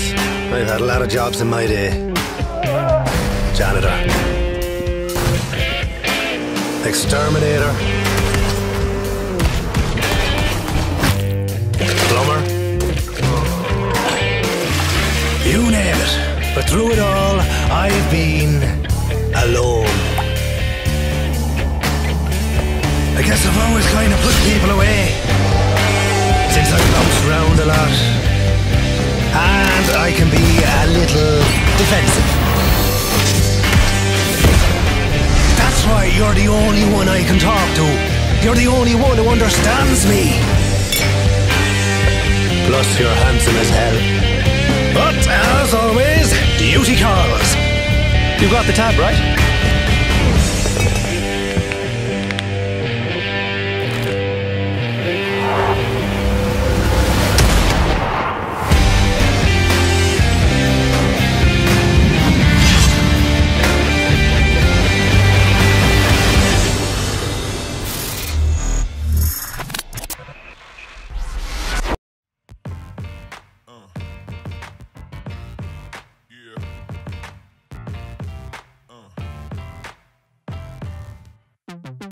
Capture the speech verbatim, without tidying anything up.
Yes, I've had a lot of jobs in my day. Janitor. Exterminator. Plumber. You name it. But through it all, I've been alone. I guess I've always kind of pushed people away, since I've bounced around a lot, and I can be a little defensive. That's why you're the only one I can talk to. You're the only one who understands me. Plus you're handsome as hell. But as always, duty calls. You got the tab, right? Uh.